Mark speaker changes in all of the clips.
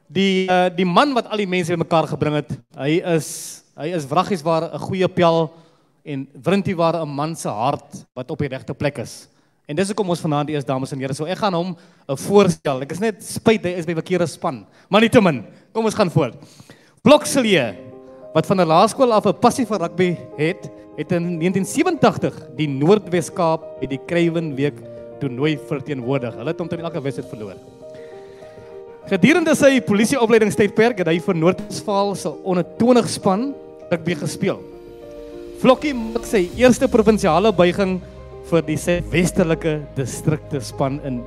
Speaker 1: Die man wat al die mense by mekaar gebring het, hy is wraggies waar 'n goeie pel en wrintie waar 'n man se hart wat op die regte plek is. En dis hoekom ons vanaand eers, dames en here, so ek gaan hom 'n voorstel. Ek is net spyt hy is by verkeerde span, maar nietemin. Kom ons gaan voort. Vlok Cilliers, wat van 'n laerskool af 'n passie vir rugby het in 1987 die Noordwes-Kaap by die Craven Week toernooi verteenwoordig. Hulle het omtrent elke wedstryd verloor. Gedurende sy polisieopleidingstydperk het hy vir Noord-Wes-Vaal se onder 20 span rugby gespeel. Vlokkie maak sy eerste provinsiale buiging vir die Suidwestelike distrikte span in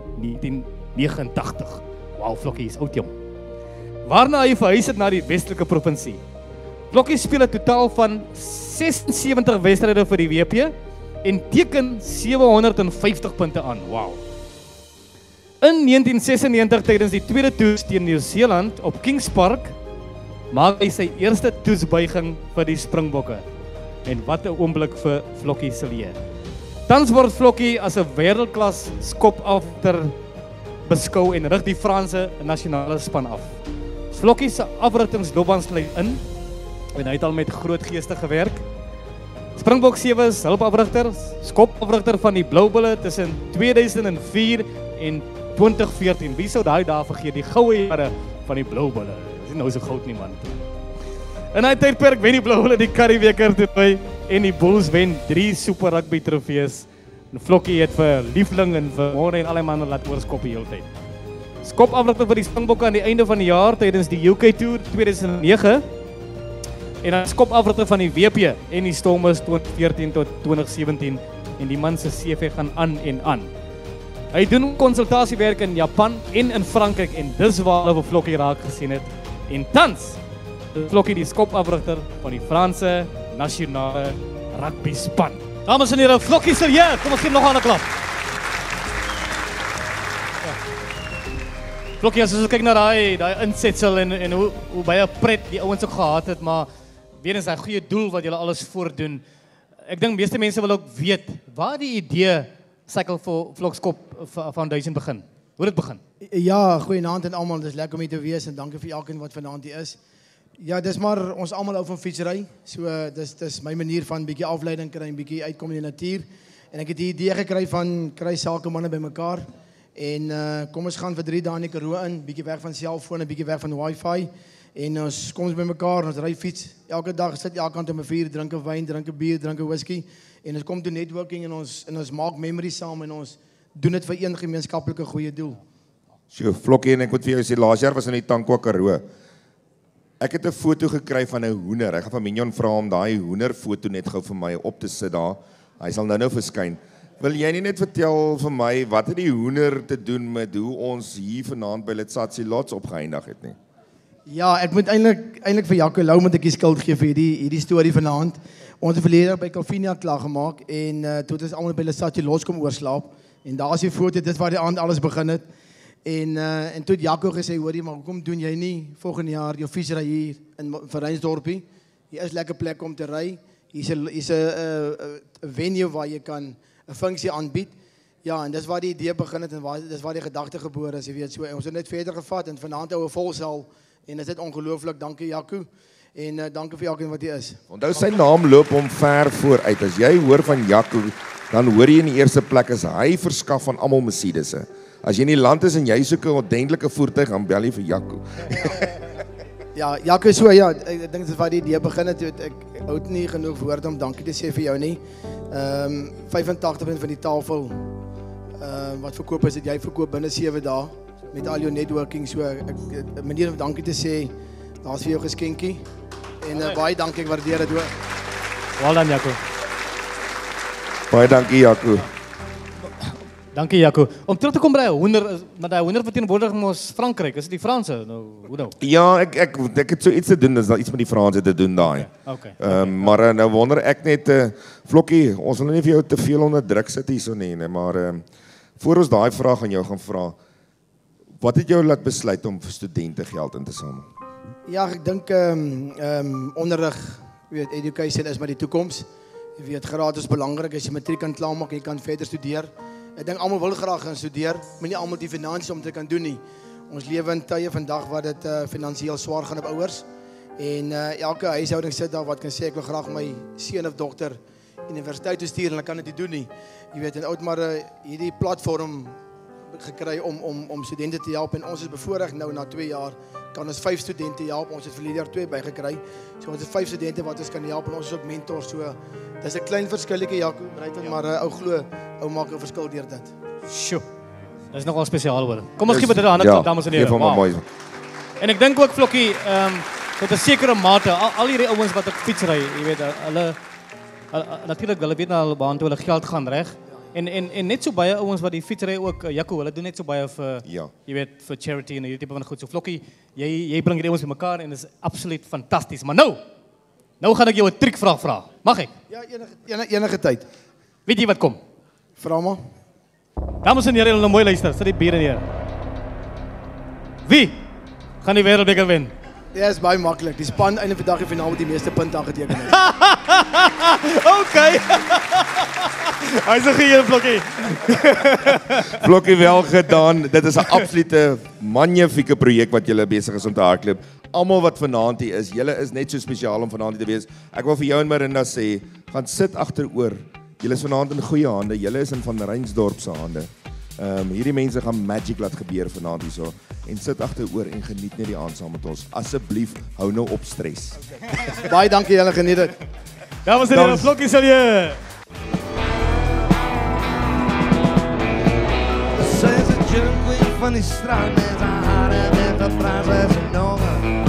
Speaker 1: 1989. Wow, Vlokkie is oud jong. Waarna hy verhuis het na die Westelike provinsie. Vlokkie speel 'n totaal van 76 wedstryde vir die WP en teken 750 punte aan. Wow. In 1996 tydens die tweede toets teen Nieu-Seeland op Kings Park maak hy sy eerste toetsbuiging vir die Springbokke. En wat 'n oomblik vir Vlokkie Cilliers. Tans word Vlokkie as 'n wêreldklas skopafter beskou en rig die Franse nasionale span af. Vlokkie se afrigtingsloopbaan sluit in en hy het al met groot geeste gewerk. Springbok 7 is hulpafrigter, skopafrigter van die Blou Bulle tussen 2004 en 2014. Wie sou daai dae vergeet, die goue jare van die Blou Bulle. Dis nie nou so goud nie, man. In hy tydperk wen die Blou Bulle die Curriebeeker toernooi en die Bulls wen 3 Super Rugby trofees. En Vlokkie het vir Liefling en vir Môre en al die manne laat oorskop die hele tyd. Skopafrigter vir die Springbokke aan die einde van die jaar tydens die UK Tour 2009 en dan skopafrigter van die WP en die Stormers 2014 tot 2017 en die man se CV gaan aan en aan. Hy doen konsultasiewerk in Japan en in Frankryk en dis waar hulle vir Vlokkie raak gesien het. En tans is Vlokkie die skopafrigter van die Franse nasionale rugby span. Dames en here, Vlokkie Cilliers, kom ons gee nog 'n klap. Vlokkie, as ons kyk na daai insetsel en hoe baie pret die ouens ook gehad het, maar weer eens 'n goeie doel wat julle alles voordoen. Ek dink meeste mense wil ook weet waar die idee Cycle for VlokSkop Foundation begin. Hoe het dit begin?
Speaker 2: Ja, goeienaand aan almal. Dis lekker om hier te wees en dankie vir elkeen wat vanaand hier is. Ja, dis maar ons almal hou van fietsry. So dis my manier van bietjie afleiding kry en bietjie uitkom in die natuur. En ek het die idee gekry van kry sakemanne bymekaar en kom ons gaan vir 3 dae in die Karoo in, bietjie weg van selfone, bietjie weg van wifi. En ons kom bymekaar, ons ry fiets. Elke dag sit elkant om 'n vuur, drink 'n wyn, drink 'n bier, drink 'n whisky en ons kom toe networking en ons maak memories saam en ons doen dit vir een gemeenskaplike goeie doel.
Speaker 3: So Vlokkie, en ek moet vir jou sê, laas jaar was in die Tankwa Karoo. Ek het 'n foto gekry van 'n hoender. Ek gaan van Mignon vra om daai hoenderfoto net gou vir my op te sit daar. Hy sal nou verskyn. Wil jy nie net vertel vir my wat het die hoender te doen met hoe ons hier vanaand by Letsatsi lots opgeëindig het nie?
Speaker 2: Ja, ek moet eintlik vir Jaco moet ek die skuld gee vir hierdie storie vanaand. Ons het verlede by Calvinia klaar gemaak en toe het ons almal by Letsatsi los kom oorslaap en daar is die foto, dit waar die aand alles begin het. En toe het Jaco gesê, hoorie, maar hoekom doen jy nie volgende jaar jou fietsry hier in Rhynsdorp? Hier is lekker plek om te ry. Hier is 'n venue waar jy kan 'n funksie aanbied. Ja, en dis waar die idee begin het en dis waar die gedagte gebore is, jy weet so. Ons het net verder gevat en vanaand hou 'n volsaal en dit is net ongelooflik. Dankie Jaco en dankie vir elkeen wat hier is.
Speaker 3: Onthou sy naam loop hom ver vooruit. As jy hoor van Jaco, dan hoor jy in die eerste plek is hy verskaf van almal Mercedesse. As jy in die land is en jy soek 'n ordentlike voertuig, dan bel jy vir Jaco.
Speaker 2: Ja, Jaco so ja, ek dink dit is waar die idee begin het. Ek hou nie genoeg woorde om dankie te sê vir jou nie. 85% van die tafel wat verkoop is, het jy verkoop binne 7 dae met al jou networking. So ek 'n manier om dankie te sê, daar's vir jou geskenkie. En baie dankie, ek waardeer dit hoor.
Speaker 1: Wel dan Jaco.
Speaker 3: Baie dankie Jaco.
Speaker 1: Dankie Jaco. Om terug te kom by hoender, maar daai hoender verteenwoordiging ons Frankryk, is dit die Franse? Nou, hoe nou?
Speaker 3: Ja, ek het so iets te doen, dis daar iets met die Franse te doen daai.
Speaker 1: Okay.
Speaker 3: Maar nou wonder ek net Vlokkie, ons wil nie vir jou te veel onder druk sit hierso nie, maar voor ons daai vraag aan jou gaan vra, wat het jou laat besluit om vir studente geld in te samel?
Speaker 2: Ja, ek dink onderrig, weet education is maar die toekoms. Jy weet gratis belangrik, as jy matriek kan klaarmaak, jy kan verder studeer. Ek dink almal wil graag gaan studeer, maar nie almal die finansies om te kan doen nie. Ons lewe in tye vandag wat dit finansiëel swaar gaan op ouers. En elke huishouding sit daar wat kan sê ek wil graag my seun of dogter universiteit toe stuur en hulle kan dit nie doen nie. Jy weet, en oud maar hierdie platform gekry om studente te help en ons is bevoorreg nou na 2 jaar kan ons 5 studente help. Ons het verlede jaar 2 bygekry. So ons het 5 studente wat ons kan help en ons is ook mentors. So dis 'n klein verskilletjie Jaco, Breyton, maar ou glo, ou maak 'n verskil deur dit.
Speaker 1: Sjoe. Dis nogal spesiaal hoor. Kom ons gee dit 'n hande klap dames en here.
Speaker 3: Wow.
Speaker 1: En ek dink ook Vlokkie, tot 'n sekere mate al hierdie ouens wat op fiets ry, jy weet, hulle natuurlik hulle weet nou waartoe hulle geld gaan reg. En net so baie ouens wat die fietsry ook Jaco, hulle doen net so baie vir jy weet vir charity en hierdie tipe van goed. So Vlokkie, jy bring hierdie ouens bymekaar en dit is absoluut fantasties. Maar nou gaan ek jou 'n triekvraag vra. Mag ek?
Speaker 2: Ja, enige tyd.
Speaker 1: Weet jy wat kom?
Speaker 2: Vra maar.
Speaker 1: Dames en here, nou mooi luister, sit die bier neer. Wie gaan die wêreldbeker wen?
Speaker 2: Ja, is baie maklik. Die span einde van die dag die finaal met die meeste punte aangeteken het.
Speaker 1: Okay. Hy's 'n goeie Vlokkie.
Speaker 3: Vlokkie, wel gedaan. Dit is 'n absolute magnifieke projek wat julle besig is om te hardloop. Almal wat vanaand hier is, julle is net so spesiaal om vanaand hier te wees. Ek wil vir jou en Marinda sê, gaan sit agteroor. Julle is vanaand in goeie hande. Julle is in van Rhynsdorp se hande. Hierdie mense gaan magic laat gebeur vanaand hierso. En sit agteroor en geniet net die aand saam met ons. Asseblief, hou nou op stres.
Speaker 2: Okay. Baie dankie, julle geniet dit.
Speaker 1: Dames en here, Vlok Cilliers.
Speaker 4: Zij is een junkie van die straat met haar haren en de prijs is enorm.